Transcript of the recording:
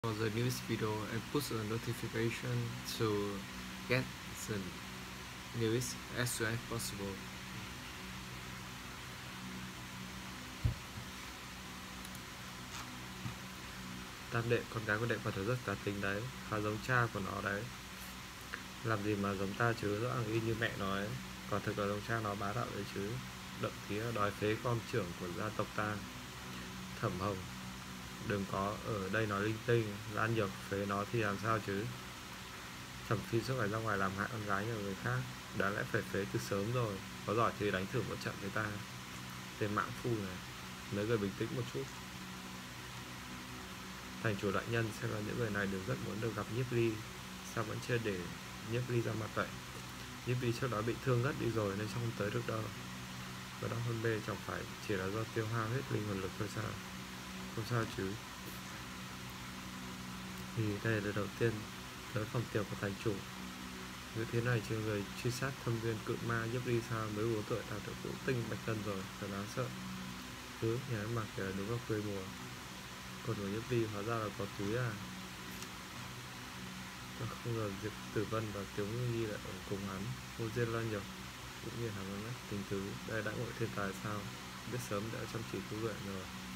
for the newest video and push a notification to get the newest as soon as possible. Tam đệ, con gái của đệ Phật rất cá tính đấy, khá giống cha của nó đấy. Làm gì mà giống ta chứ, rõ ràng y như mẹ nó ấy. Còn thực là giống cha nó bá đạo đấy chứ. Đậm tí đòi phế con trưởng của gia tộc ta. Thẩm Hồng, đừng có ở đây nói linh tinh. Lan Nhược phế nó thì làm sao chứ. Thẩm Phi suốt ngày ra ngoài làm hại con gái nhà người khác, đáng lẽ phải phế từ sớm rồi. Có giỏi thì đánh thử một trận với ta. Tên mạng phu này, mấy người bình tĩnh một chút. Thành chủ đại nhân, xem là những người này đều rất muốn được gặp Nhiếp Ly. Sao vẫn chưa để Nhiếp Ly ra mặt vậy? Nhiếp Ly trước đó bị thương ngất đi rồi nên không tới được đâu. Và đó hôn mê chẳng phải chỉ là do tiêu hao hết linh hồn lực thôi sao? Không sao chứ. Thì đây là lần đầu tiên tới phòng tiệc của thành chủ. Như thế này chứ người truy sát thâm viên cự ma Nhiếp Ly sao mới 4 tuổi đạt được ngũ tinh bạch tân rồi, thật đáng sợ. Nhà ăn mặc kìa, đúng vào quê mùa. Còn của Nhiếp Ly hóa ra là có túi à. Tôi không ngờ Diệp Tử Vân và Tiếu Ngư Nhi lại ở cùng hắn. Vô duyên Lan Nhược cũng như hắn nói tình tứ. Đây đã ngộ thiên tài sao, biết sớm đã chăm chỉ tu luyện rồi.